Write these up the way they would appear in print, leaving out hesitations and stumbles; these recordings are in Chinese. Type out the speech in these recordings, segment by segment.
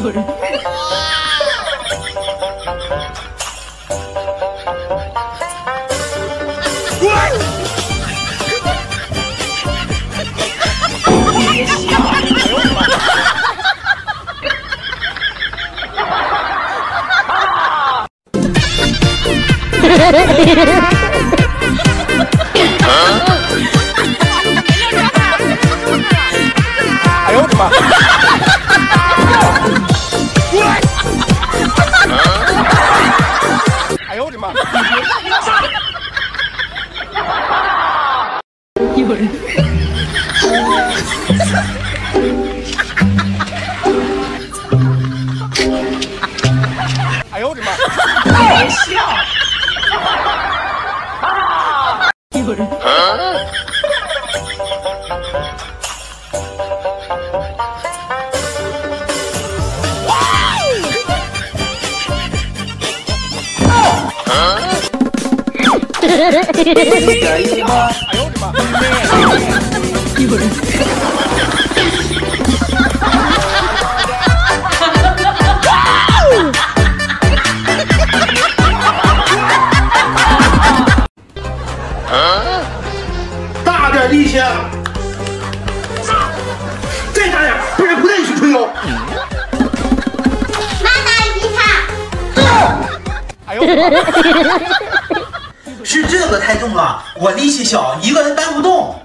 有人。别笑！ 哎呦我的妈！哎呦我的妈！ 有人。 哎呦我的妈！ 别笑！有人。 哎呦我的妈！ 有人。 大点力气！再大点，不然不带你去吹哦！ 妈妈，你看。 哎呦我的妈！ 是这个太重了，我力气小，一个人搬不动。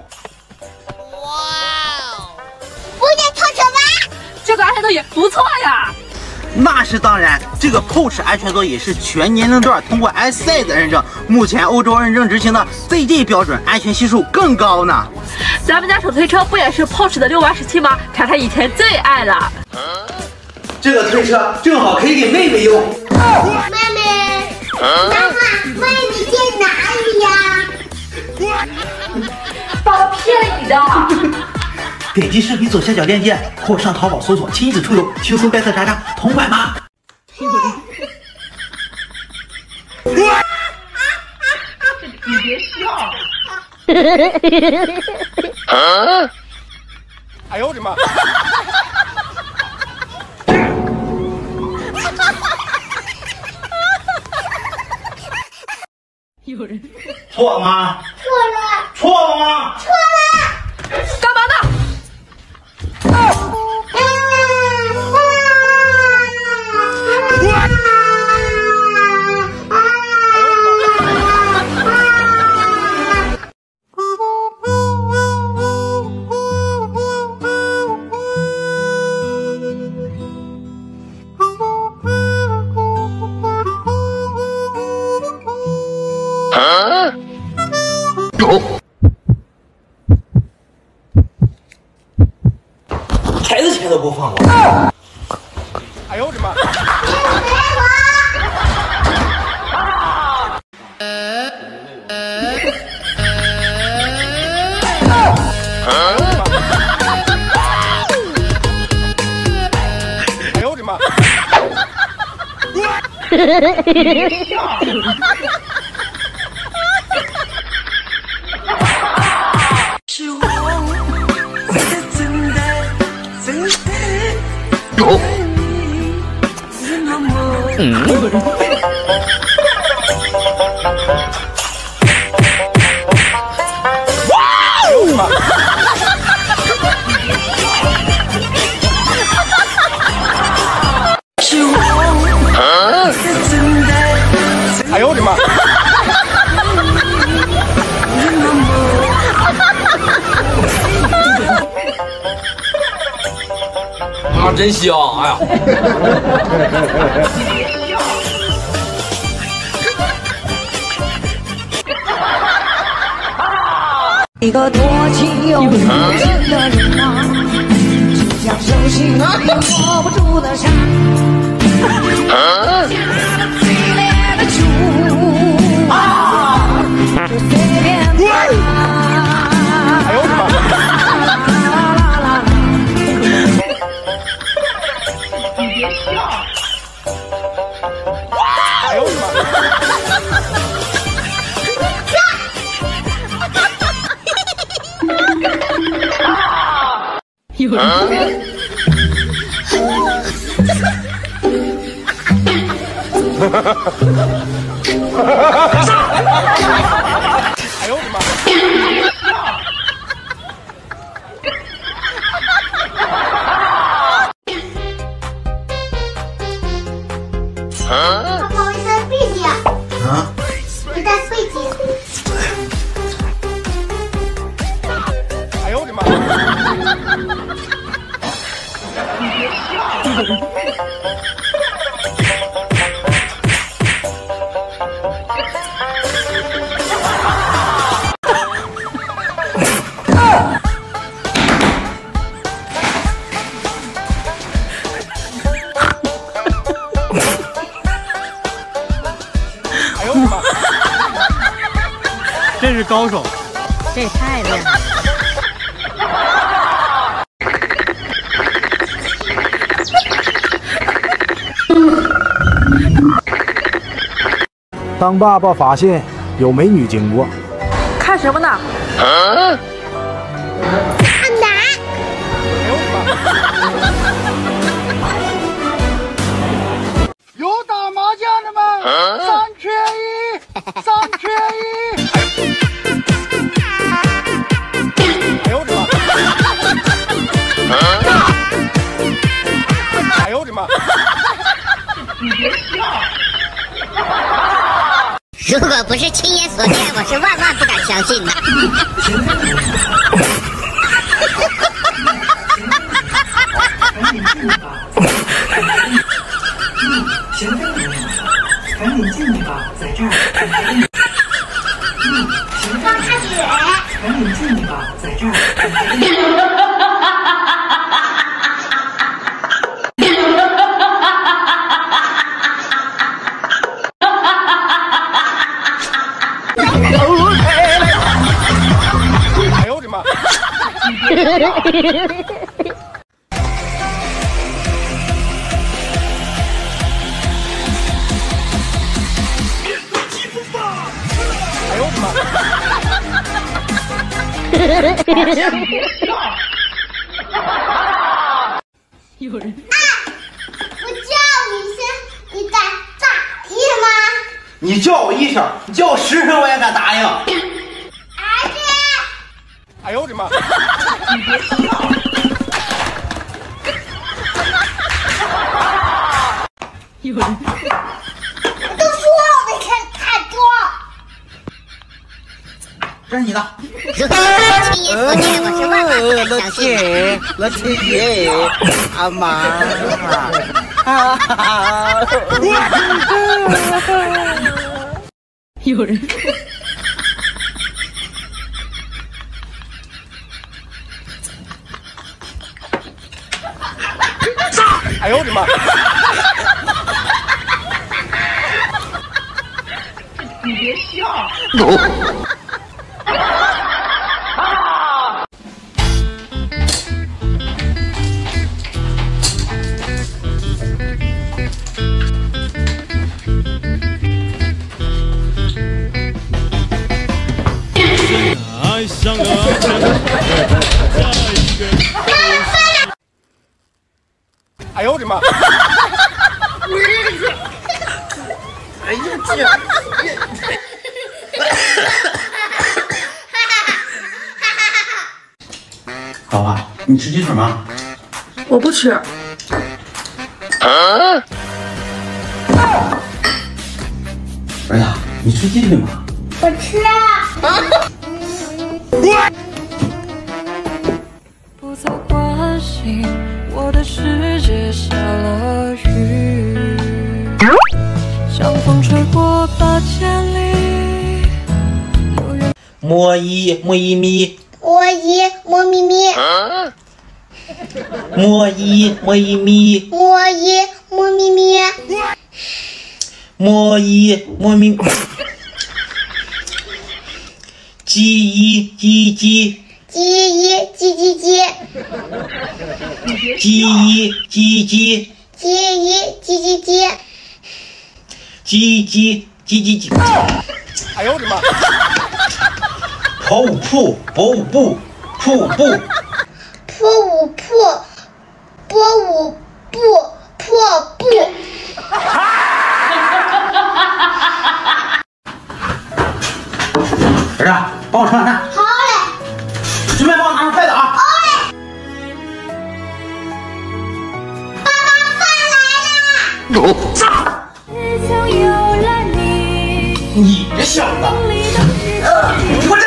不是臭手吧？ 这个安全座椅不错呀。 那是当然，这个 Porsche 安全座椅是全年龄段通过 S 赛的认证，目前欧洲认证执行的 ZD 标准，安全系数更高呢。 咱们家手推车不也是 Porsche 的617吗？查查以前最爱了。 这个推车正好可以给妹妹用。 妹妹，妈妈，妹妹在哪里呀？ 爸爸骗你的。 点击视频左下角链接，或上淘宝搜索“亲子出游”，轻松该色查查同款吗？ 你别笑！ 哎呦我的妈！ 有人。 错吗？ 错了， 错了吗？ 错了。 干嘛呢？ 孩子钱都不放过。 哎呦我的妈！哎呦我的妈！ 别笑！ 哎呦我的妈！ 啊，真香！哎呀， 一个多情又无情的人啊，就像手心握不住的沙。最烈的酒啊，就随便哎呦我的妈！ 你别笑！ 哎呦我的妈！ 有人。 哎呦我的妈！ 爸爸，我在飞机。 啊？ 我在飞机。 哎呦我的妈！哎呦我的妈！ 真是高手。 这也太厉害了。 当爸爸发现有美女经过， 看什么呢？ 看哪？ 哎呦我的妈！有打麻将的吗？3缺1，3缺1。哎呦我的妈！哎呦我的妈！ 如果不是亲眼所见，我是万万不敢相信的。 赶紧进去吧，在这儿。 放开点！ 赶紧进去吧，在这儿。 哎呦我的妈！哎呦我的妈！ 有人。 我叫你一声，你敢答应吗？ 你叫我一声，你叫我10声我也敢答应。 儿子， 哎呦我的妈！ 有人。 都说我没看太多。 这是你的。 如果不是亲眼所见，我是万万不敢相信的。 老天爷，阿妈。 有人。 哎呦我的妈！ 你别笑。 爱上了哎呦我的妈！ 哎呀姐！好啊，你吃鸡腿吗？ 我不吃。 儿子，你吃鸡腿吗？ 我吃。 不再关心我的世界下了雨，像风吹过8千里。 摸一摸一咪， 摸一摸咪咪， 摸一摸一咪， 摸一摸咪咪， 摸一摸咪，鸡一鸡鸡， 鸡一鸡鸡鸡， 鸡一鸡鸡， 鸡一鸡鸡鸡， 鸡鸡鸡鸡鸡。 哎呦我的妈！ 跑舞铺，跑舞步，瀑布， 破舞破，波舞步破布。 儿子，帮我盛点饭。 好嘞。 顺便帮我拿上筷子啊。 好嘞。爸爸，饭来了。 你这小子，我